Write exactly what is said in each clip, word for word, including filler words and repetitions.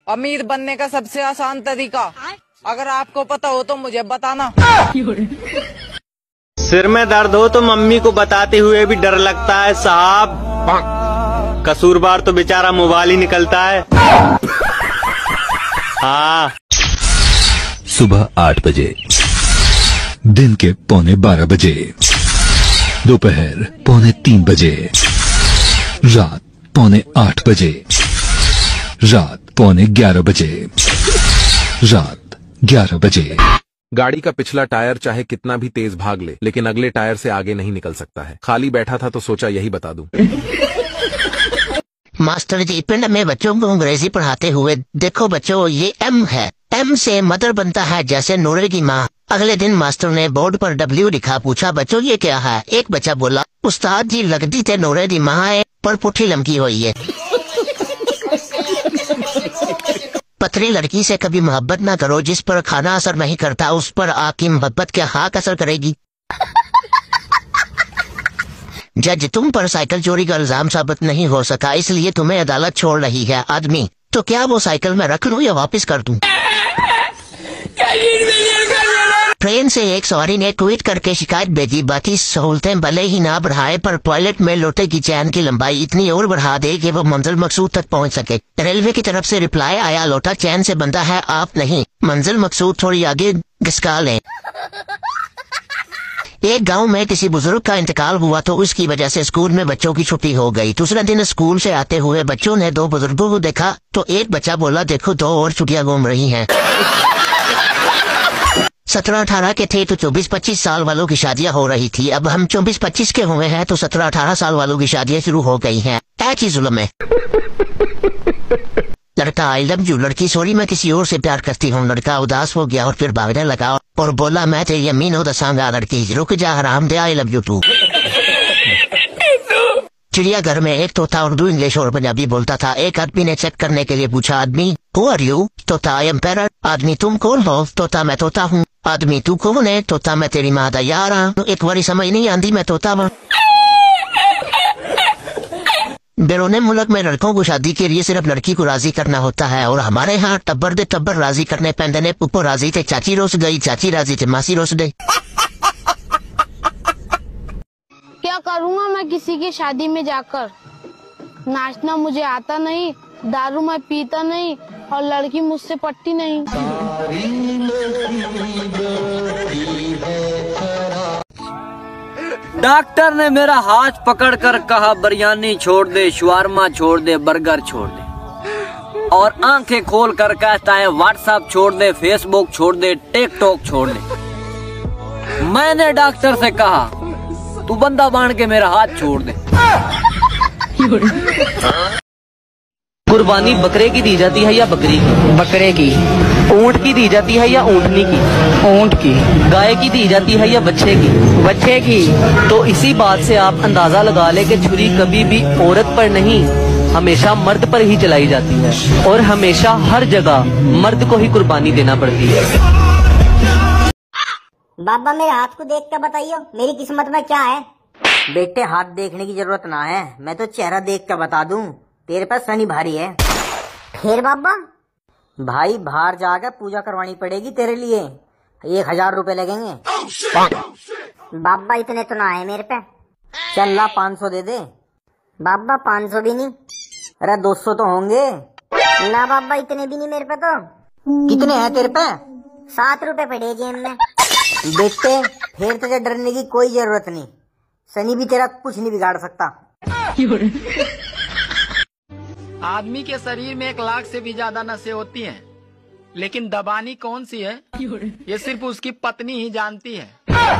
अमीर बनने का सबसे आसान तरीका, अगर आपको पता हो तो मुझे बताना। सिर में दर्द हो तो मम्मी को बताते हुए भी डर लगता है साहब। कसूरवार तो बेचारा मोबाइल ही निकलता है। हाँ। सुबह आठ बजे, दिन के पौने बारह बजे, दोपहर पौने तीन बजे, रात पौने आठ बजे, रात पौने ग्यारह बजे, रात ग्यारह बजे। गाड़ी का पिछला टायर चाहे कितना भी तेज भाग ले, लेकिन अगले टायर से आगे नहीं निकल सकता है। खाली बैठा था तो सोचा यही बता दूं। मास्टर जी, पिंड में बच्चों को अंग्रेजी पढ़ाते हुए, देखो बच्चों ये एम है, एम से मदर बनता है जैसे नूरे की माँ। अगले दिन मास्टर ने बोर्ड पर डब्ल्यू लिखा, पूछा बच्चों ये क्या है? एक बच्चा बोला, उस्ताद जी लगती थे नूरे की माँ है पर पुट्ठी लमकी हुई है। पतली लड़की से कभी मोहब्बत ना करो, जिस पर खाना असर नहीं करता उस पर आपकी मोहब्बत क्या खाक असर करेगी। जज तुम पर साइकिल चोरी का इल्जाम साबित नहीं हो सका, इसलिए तुम्हें अदालत छोड़ रही है। आदमी, तो क्या वो साइकिल मैं रख लूं या वापस कर दूं? ट्रेन से एक सवारी ने ट्वीट करके शिकायत भेजी, बाकी सहूलतें भले ही ना बढ़ाए पर टॉयलेट में लोटे की चैन की लंबाई इतनी और बढ़ा दे कि वो मंजिल मकसूद तक पहुंच सके। रेलवे की तरफ से रिप्लाई आया, लोटा चैन से बंधा है, आप नहीं, मंजिल मकसूद थोड़ी आगे घिसका लें। एक गांव में किसी बुजुर्ग का इंतकाल हुआ तो उसकी वजह से स्कूल में बच्चों की छुट्टी हो गई। दूसरे दिन स्कूल से आते हुए बच्चों ने दो बुजुर्गों को देखा तो एक बच्चा बोला, देखो दो और छुट्टियां घूम रही हैं। सत्रह अठारह के थे तो चौबीस पच्चीस साल वालों की शादियां हो रही थी। अब हम चौबीस पच्चीस के हुए हैं तो सत्रह अठारह साल वालों की शादियां शुरू हो गई हैं। क्या चीज जुल्म है? लड़का आई लव यू, लड़की सॉरी मैं किसी और से प्यार करती हूँ। लड़का उदास हो गया और फिर भागने लगा और बोला, मैं तेरी अम्मी नो दसांगा। लड़की, रुक जा हराम दे, आई लव यू टू। चिड़ियाघर में एक तोता उर्दू, इंग्लिश और पंजाबी बोलता था। एक आदमी ने चेक करने के लिए पूछा, आदमी हु आर यू? तोता, आई एम पैरट। आदमी, तुम कौन हो? तोता, मैं तोता हूँ। आदमी, तू कौन है? तोता, मैं तेरी माँ दा यार हाँ। एक बारी समझ नहीं आंदी, मैं तोता हूँ। बैरूने मुल्क में लड़कों को शादी के लिए सिर्फ लड़की को राजी करना होता है और हमारे यहाँ टब्बर दे टब्बर राजी करने पैंदे ने। पुप्पो राजी थे, चाची रोस गई, चाची राजी थे, मासी रोस गई। क्या करूँगा मैं किसी की शादी में जाकर? नाचना मुझे आता नहीं, दारू मैं पीता नहीं और लड़की मुझसे पटती नहीं। डॉक्टर ने मेरा हाथ पकड़कर कहा, बिरयानी छोड़ दे, शवारमा छोड़ दे, बर्गर छोड़ दे, और आंखें खोल कर कहता है व्हाट्सएप छोड़ दे, फेसबुक छोड़ दे, टिकटॉक छोड़ दे। मैंने डॉक्टर से कहा, तू बंदा बांध के मेरा हाथ छोड़ दे। कुर्बानी बकरे की दी जाती है या बकरी की? बकरे की। ऊंट की दी जाती है या ऊंटनी की? ऊंट की। गाय की दी जाती है या बच्चे की? बच्चे की। तो इसी बात से आप अंदाजा लगा ले कि छुरी कभी भी औरत पर नहीं, हमेशा मर्द पर ही चलाई जाती है और हमेशा हर जगह मर्द को ही कुर्बानी देना पड़ती है। बाबा मेरे हाथ को देख कर बताइए मेरी किस्मत में क्या है? बेटे हाथ देखने की जरूरत ना है, मैं तो चेहरा देख कर बता दूं, तेरे पास शनि भारी है। फिर बाबा? भाई बाहर जाकर पूजा करवानी पड़ेगी तेरे लिए, एक हजार रुपए लगेंगे। बाबा इतने तो ना है मेरे पे। चल ला पाँच सौ दे दे। बाबा पाँच सौ भी नहीं। अरे दो सौ तो होंगे। ना बाबा इतने भी नहीं मेरे पे। तो कितने हैं तेरे पे? सात रुपए पड़े जेब में। बेटे फिर तुझे डरने की कोई जरूरत नहीं, शनि भी तेरा कुछ नहीं बिगाड़ सकता। आदमी के शरीर में एक लाख से भी ज्यादा नसें होती हैं, लेकिन दबानी कौन सी है ये सिर्फ उसकी पत्नी ही जानती है।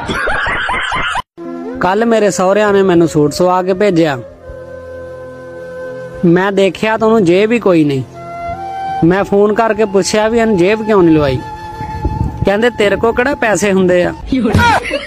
कल मेरे सहुरिया ने मैनू सूट सवा के भेजा, मैं देखिया तो उन्होंने जेब ही कोई नहीं। मैं फोन करके पूछया भी जेब क्यों नहीं लवाई, कहंदे तेरे को किहड़े पैसे हुंदे आ।